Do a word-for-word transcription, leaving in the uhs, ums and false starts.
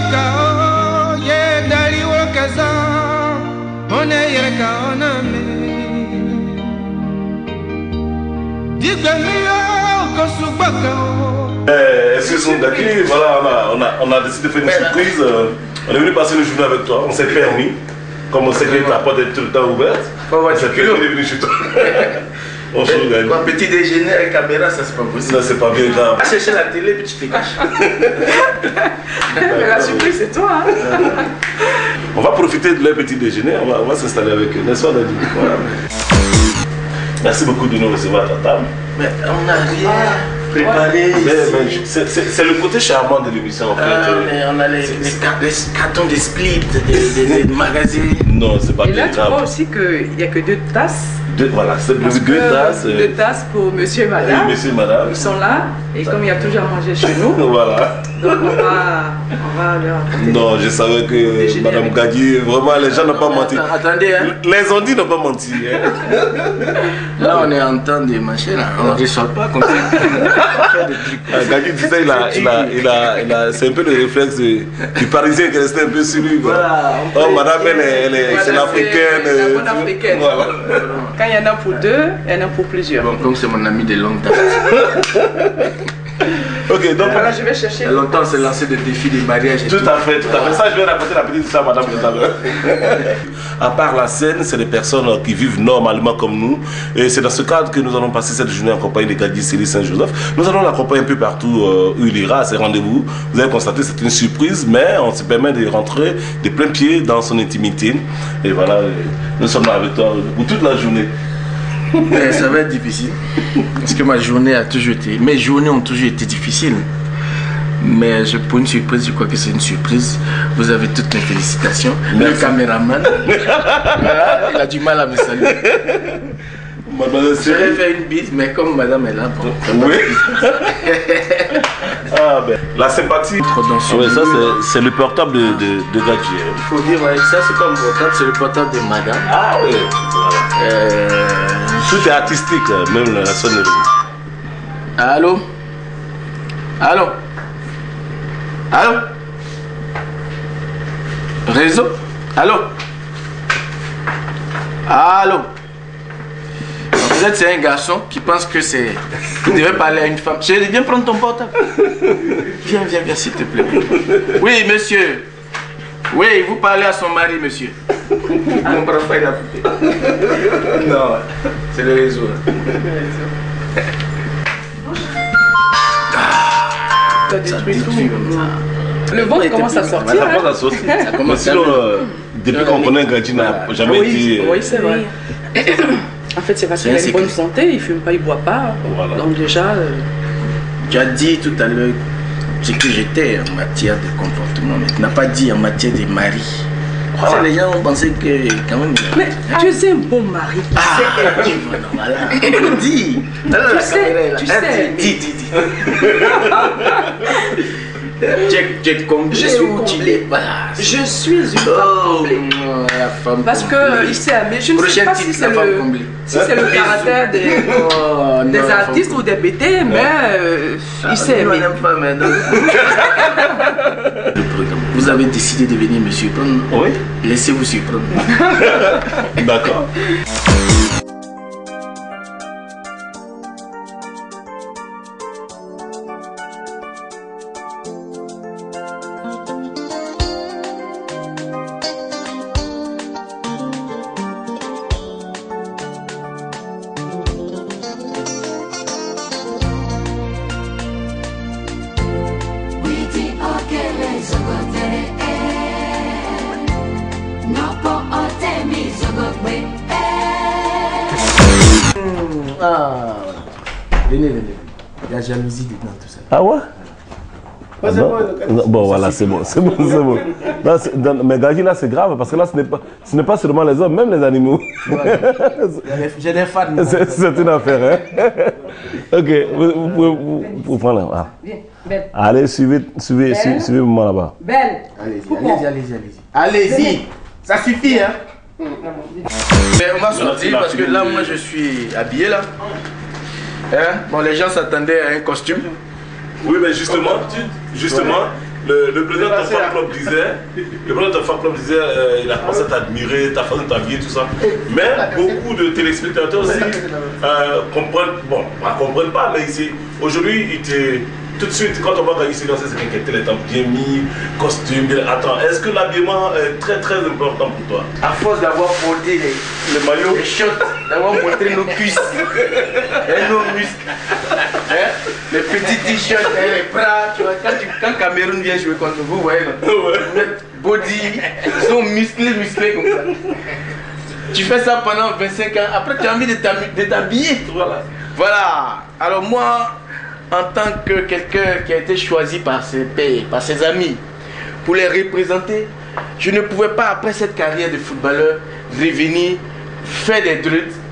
Eh, excuse-moi, Gaki, voilà, on a, on, a, on a décidé de faire une Mais surprise. Euh, on est venu passer une journée avec toi, on s'est permis. Comme on sait que ta porte est tout le temps ouverte, on s'est permis de venir chez toi. On se regarde. Quoi, petit déjeuner avec caméra, ça c'est pas possible. Non, c'est pas bien grave. Va chercher la télé puis tu te caches. Mais la surprise, c'est toi. Hein? On va profiter de leur petit déjeuner, on va, va s'installer avec eux. N'est-ce pas, Nadine? Voilà. Merci beaucoup de nous recevoir à ta table. Mais on n'a rien préparé. Ouais. C'est le côté charmant de l'émission en fait. Ah, mais on a les, les, les cartons des splits, des, des, des magazines. Non, c'est pas Et bien là, tu grave. vois aussi qu'il n'y a que deux tasses. Deux, voilà, c'est deux, deux tasses. Deux tasses pour monsieur et madame. Oui, monsieur et madame. Ils sont là. Et comme il y a toujours à manger chez nous. Voilà. Donc on va, on va leur apporter. Non, je savais que madame Gagui, vraiment, les gens n'ont pas menti. Attendez, hein. Les ondits n'ont pas menti. Hein. Là, on est en temps de marcher, là. On ne reçoit pas comme ça. Ah, Gagui, tu sais, il a, il a, il a, il a, c'est un peu le réflexe du, du Parisien qui est resté un peu sur lui. Voilà, oh, madame, elle est, elle est, Voilà, c'est l'africaine. La bonne africaine. Voilà. Quand il y en a pour deux, il y en a pour plusieurs. Bon, comme c'est mon ami de longue date. Ok, donc. Voilà, je vais chercher. Longtemps, on s'est lancé des défis des mariages. Tout, tout à fait, tout à fait. Ça, je vais raconter la petite histoire, madame, tout à l'heure. À part la scène, c'est des personnes qui vivent normalement comme nous. Et c'est dans ce cadre que nous allons passer cette journée en compagnie de Gadi Sely Saint-Joseph. Nous allons l'accompagner un peu partout euh, où il ira à ses rendez-vous. Vous avez constaté, c'est une surprise, mais on se permet de rentrer de plein pied dans son intimité. Et voilà, nous sommes là avec toi pour toute la journée. Mais ça va être difficile. Parce que ma journée a toujours été. Mes journées ont toujours été difficiles. Mais je, pour une surprise, je crois que c'est une surprise. Vous avez toutes mes félicitations. Merci. Le caméraman, voilà, il a du mal à me saluer. Je vais faire une bise, mais comme madame est là, bon. Oui. Ah ben, la sympathie. Oui, ça c'est le portable de, de, de Gadji. Il faut dire, ouais, ça c'est pas mon portable, c'est le portable de madame. Ah oui. Voilà. Euh... Tout est artistique, même la sonnerie. Allô? Allô? Allô? Réseau? Allô? Allô? Vous êtes c'est un garçon qui pense que c'est... Vous devez parler à une femme. Chérie, viens prendre ton portable. Viens, viens, viens, s'il te plaît. Oui, monsieur. Oui, vous parlez à son mari, monsieur. Il ne comprend pas, il a coupé. Non, c'est le réseau. Ça détruit tout. Le ventre commence à sortir. Ça commence à sortir. Mais sinon, euh, depuis qu'on connaît Gadji, n'a jamais oui, été... Oui, c'est vrai. En fait, c'est parce qu'il a une bonne santé, il ne fume pas, il ne boit pas. Voilà. Donc déjà... Euh... Tu as dit tout à l'heure ce que j'étais en matière de comportement, mais tu n'as pas dit en matière de mari. Voilà. Les gens ont pensé que quand même... Mais ah. tu es un bon mari. Tu ah, sais, voilà. On dit. Alors, tu sais, tu sais. Dis, dis, dis. Tu es comblé. Je suis comblé. Voilà. Je suis une femme oh, comblée. La femme Parce qu'il s'est aimé. Je ne sais pas si c'est le, si le caractère des, oh, des non, artistes ou des B T, mais euh, ah, il s'est aimé. Vous avez décidé de venir me surprendre. Oui. Laissez-vous surprendre. D'accord. Ah, venez, venez. Il y a jalousie dedans, tout ça. Ah ouais? Ah non, non, bon, voilà, c'est bon, c'est bon, c'est bon. Là, dans, mais Gadji, là, c'est grave, parce que là, ce n'est pas, ce n'est pas seulement les hommes, même les animaux. J'ai des fans. C'est une affaire, hein? Ok, vous, vous pouvez vous, vous prendre là. Ah. Belle. Allez, suivez, suivez, suivez, suivez moi là-bas. Belle. Allez-y, allez-y, allez-y, allez-y. Allez-y, ça suffit, hein? Mais on va sortir parce que là, moi, je suis habillé là. Hein? Bon, les gens s'attendaient à un costume. Oui, mais justement, justement, le, le président de ton fan club disait, le président de ton fan club disait, euh, il a commencé à t'admirer, ta façon de t'habiller, tout ça. Mais beaucoup de téléspectateurs aussi euh, comprennent, bon, ne comprennent pas, mais ici, aujourd'hui, il te... Tout de suite, quand on va ici, c'est quelqu'un qui est bien mis, costume, bien. Attends, est-ce que l'habillement est très très important pour toi? À force d'avoir porté les, le maillot, les shorts, d'avoir montré nos cuisses et nos muscles, hein? Les petits t-shirts, les bras, tu vois, quand, tu, quand Cameroun vient jouer contre vous, vous voyez, ouais. Body, ils sont musclés, musclés comme ça. Tu fais ça pendant vingt-cinq ans, après tu as envie de t'habiller. Voilà. Voilà. Alors moi, en tant que quelqu'un qui a été choisi par ses pairs, par ses amis, pour les représenter, je ne pouvais pas, après cette carrière de footballeur, revenir faire des drugs